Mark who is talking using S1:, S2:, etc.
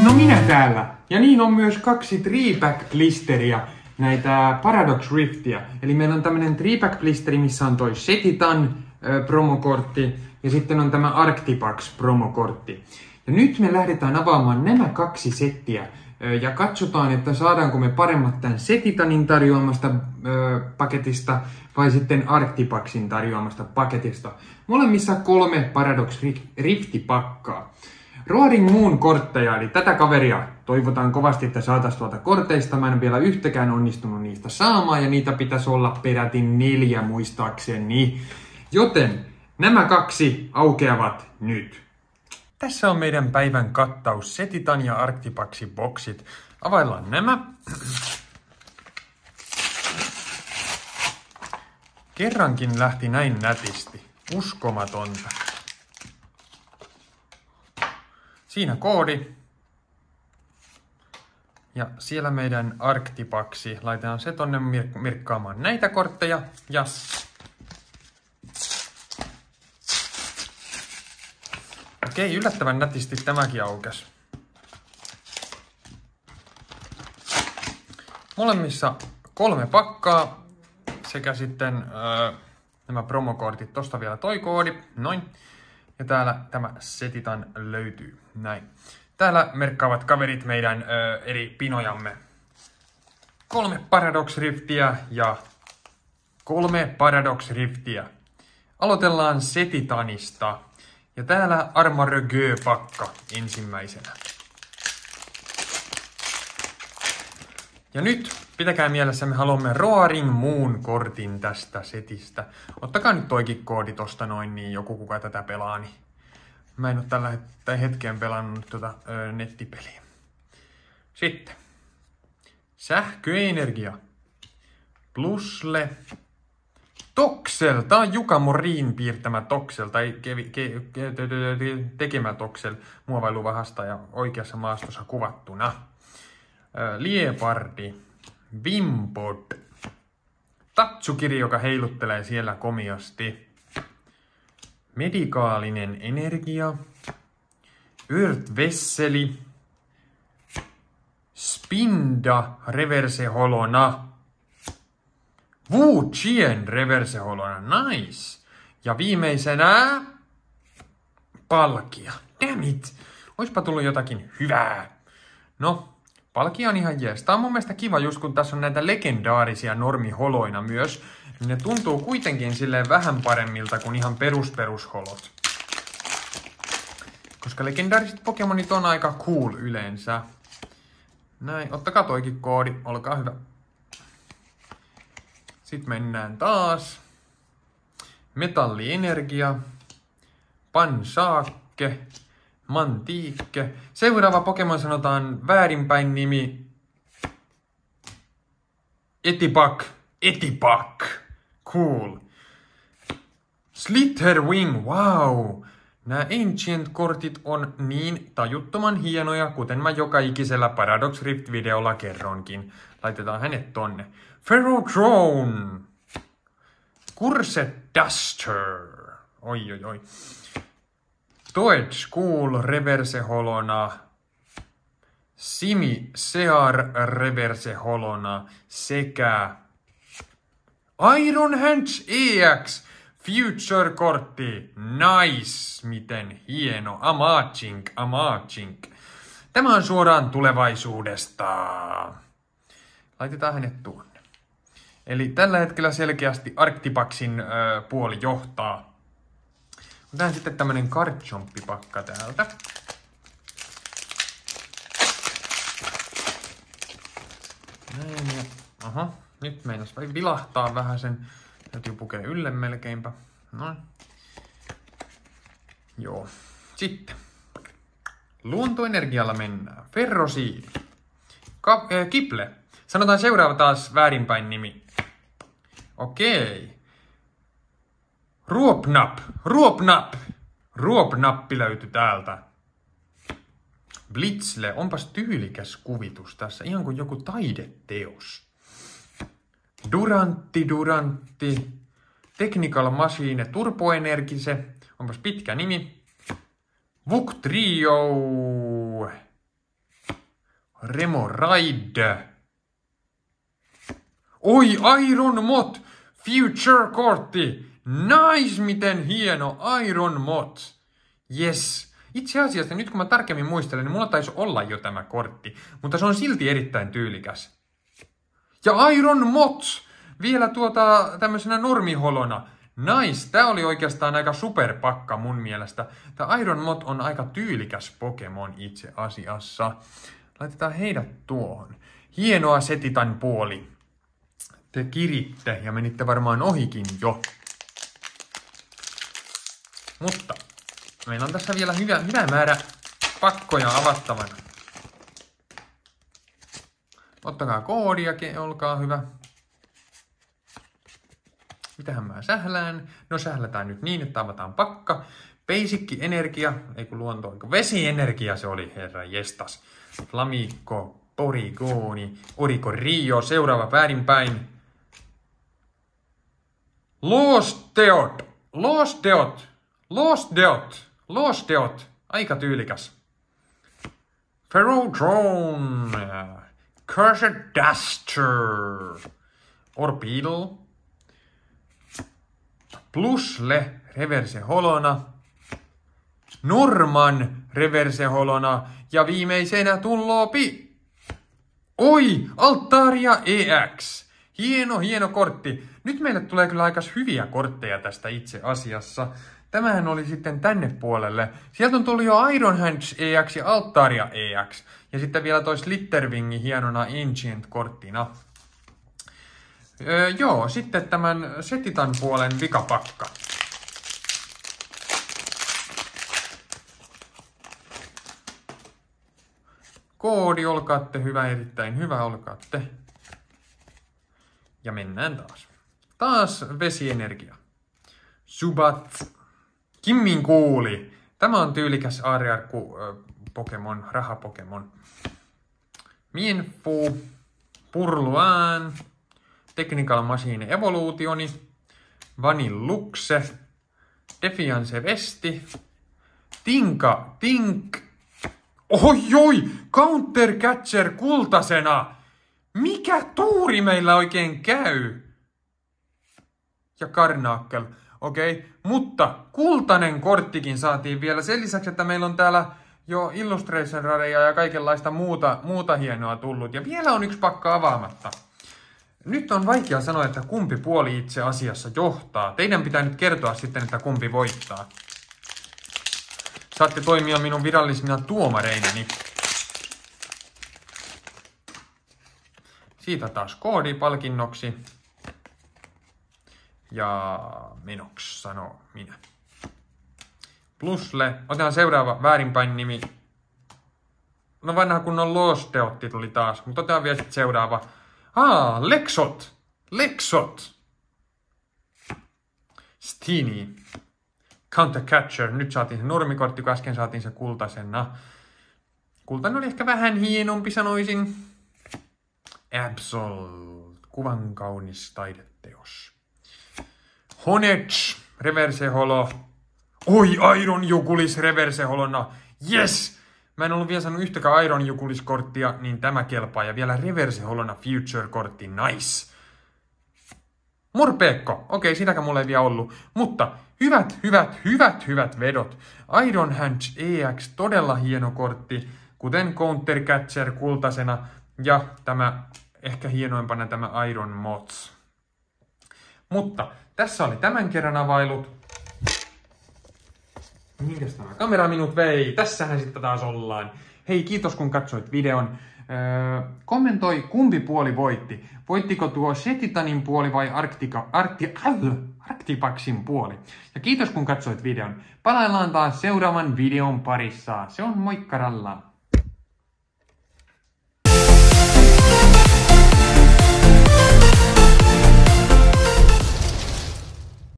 S1: No minä täällä. Ja niin on myös 2 3-pack-blisteria, näitä Paradox Riftiä. Eli meillä on tämmönen 3-pack-blisteri, missä on toi Setitan promokortti ja sitten on tämä Arctipax promokortti. Ja nyt me lähdetään avaamaan nämä 2 settiä ja katsotaan, että saadaanko me paremmat tämän Setitanin tarjoamasta paketista vai sitten Arctipaxin tarjoamasta paketista. Molemmissa 3 Paradox Rifti-pakkaa. Roaring Moon kortteja, eli tätä kaveria toivotaan kovasti, että saataisiin tuolta korteista. Mä en vielä yhtäkään onnistunut niistä saamaan ja niitä pitäisi olla peräti 4 muistaakseni. Joten nämä 2 aukeavat nyt. Tässä on meidän päivän kattaus Setitan ja Arctipaxin boksit. Availlaan nämä. Kerrankin lähti näin nätisti. Uskomatonta. Siinä koodi. Ja siellä meidän Arctipaxi. Laitetaan se tonne mirkkaamaan näitä kortteja. Ja okei, yllättävän nätisti tämäkin aukesi. Molemmissa 3 pakkaa sekä sitten nämä promokortit. Tosta vielä toi koodi. Noin. Ja täällä tämä Setitan löytyy. Näin. Täällä merkkaavat kaverit meidän eri pinojamme. 3 Paradox Riftiä ja 3 Paradox Riftiä. Aloitellaan Setitanista. Ja täällä Armor Gö-pakka ensimmäisenä. Ja nyt pitäkää mielessä, me haluamme Roaring Moon kortin tästä setistä. Ottakaa nyt toikin koodi tosta noin, niin joku kuka tätä pelaa, niin mä en oo tällä hetkeen pelannut nettipeliä. Sitten. Sähköenergia. Plusle. Toxel. Tää on Juka Morin piirtämä Toxel, tai tekemä Toxel muovailuvahasta ja oikeassa maastossa kuvattuna. Liepardi. Wimpod. Tatsukiri, joka heiluttelee siellä komiasti. Medikaalinen energia. Earth-vesseli. Spinda reverse-holona. Wu Chien reverse-holona. Nice. Ja viimeisenä Palkia. Damn it. Oispa tullut jotakin hyvää. No, Palkia on ihan jees. Tää on mun mielestä kiva, just kun tässä on näitä legendaarisia normiholoina myös. Ne tuntuu kuitenkin silleen vähän paremmilta kuin ihan perusholot. Koska legendaariset Pokemonit on aika cool yleensä. Näin, ottakaa toikin koodi, olkaa hyvä. Sitten mennään taas. Metallienergia. Pansaakke. Mantiikke. Seuraava Pokemon sanotaan väärinpäin nimi. Etipak. Etipak. Cool. Slitherwing. Wow. Nämä Ancient-kortit on niin tajuttoman hienoja, kuten mä joka ikisellä Paradox Rift-videolla kerronkin. Laitetaan hänet tonne. Ferrothrown. Curset Duster. Oi oi oi. Toed School reverse-holona. Simi Sear reverse-holona sekä Iron Hands EX Future-kortti. Nice! Miten hieno. Amazing. Tämä on suoraan tulevaisuudesta. Laitetaan hänet tuonne. Eli tällä hetkellä selkeästi Arctipaxin puoli johtaa. Otetaan sitten tämmönen Garchomp-pakka täältä. Näin ja aha, nyt meinas vai vilahtaa vähän sen. Täytyy pukea ylle melkeinpä. Noin. Joo. Sitten. Luontoenergialla mennään. Ferrosiidi. Kiple. Sanotaan seuraava taas väärinpäin nimi. Okei. Ruopnappi löytyi täältä. Blitzle. Onpas tyylikäs kuvitus tässä. Ihan kuin joku taideteos. Durantti. Technical Machine Turboenergise. Onpas pitkä nimi. Vuktrio. Remoraid. Oi, Iron Mot! Future-kortti! Nice, miten hieno Iron Mot! Yes. Itse asiassa nyt kun mä tarkemmin muistelen, niin mulla taisi olla jo tämä kortti, mutta se on silti erittäin tyylikäs. Ja Iron Mot! Vielä tämmöisenä normiholona. Nice, tää oli oikeastaan aika superpakka mun mielestä. Tää Iron Mot on aika tyylikäs Pokemon itse asiassa. Laitetaan heidät tuohon. Hienoa Setitan puoli. Te kiritte ja menitte varmaan ohikin jo. Mutta meillä on tässä vielä hyvä määrä pakkoja avattavana. Ottakaa koodiakin, olkaa hyvä. Mitähän mä sählään? No sählätään nyt niin, että avataan pakka. Basic energia, ei kun luonto, vesienergia se oli, herra jestas. Flamikko, Porigoni, Oriko Rio, seuraava väärinpäin. Lost Deot, aika tyylikäs. Ferrodrone, Cursed Duster, Orbeetle, Plusle, reverse holona, Norman, reverse holona ja viimeisenä tulloopi. Oi, Altaria EX. Hieno kortti. Nyt meille tulee kyllä aika hyviä kortteja tästä itse asiassa. Tämähän oli sitten tänne puolelle. Sieltä on tullut jo Iron Hands EX ja Altaria EX. Ja sitten vielä toi Slitterwingi hienona Ancient-korttina. Joo, sitten tämän Setitan puolen vikapakka. Koodi, olkaatte hyvä, erittäin hyvä, olkaatte. Ja mennään taas. Taas vesienergia. Subat. Kimmin kuuli. Tämä on tyylikäs aariarkku Pokemon, rahapokemon. Mienfuu. Purluaan. Technical Machine Evolutioni. Vanilluxe. Defiance Vesti. Tinka Tink. Oi! Counter Catcher kultasena! Mikä tuuri meillä oikein käy? Ja Karnaakel. Okei, mutta kultainen korttikin saatiin vielä. Sen lisäksi, että meillä on täällä jo Illustration Rareja ja kaikenlaista muuta hienoa tullut. Ja vielä on yksi pakka avaamatta. Nyt on vaikea sanoa, että kumpi puoli itse asiassa johtaa. Teidän pitää nyt kertoa sitten, että kumpi voittaa. Saatte toimia minun virallisina tuomareinani. Siitä taas koodi palkinnoksi. Ja menoksi sanoo minä. Plusle. Otetaan seuraava väärinpäin nimi. No vanha kunnon Lost Deotti tuli taas. Mutta otetaan vielä sitten seuraava. Lexot. Stini. Counter Catcher. Nyt saatiin se normikortti, kun äsken saatiin se kultasena. Kultainen oli ehkä vähän hienompi, sanoisin. Absol. Kuvan kaunis taideteos. Honedge. Reverse holo. Oi, Iron Jukulis reverse holona. Yes! Mä en ollut vielä saanut yhtäkään Iron Jukulis-korttia, niin tämä kelpaa. Ja vielä reverse holona Future-kortti. Nice. Morpeko. Okei, sitäkään mulla ei vielä ollut. Mutta hyvät vedot. Iron Hands EX, todella hieno kortti. Kuten Counter Catcher kultasena. Ja tämä, ehkä hienoimpana tämä Iron Mots. Mutta tässä oli tämän kerran availut. Minkäs tämä kamera minut vei? Tässähän sitten taas ollaan. Hei, kiitos kun katsoit videon. Kommentoi, kumpi puoli voitti. Voittiko tuo Setitanin puoli vai Arctipaxin puoli? Ja kiitos kun katsoit videon. Palaillaan taas seuraavan videon parissa. Se on moikkaralla!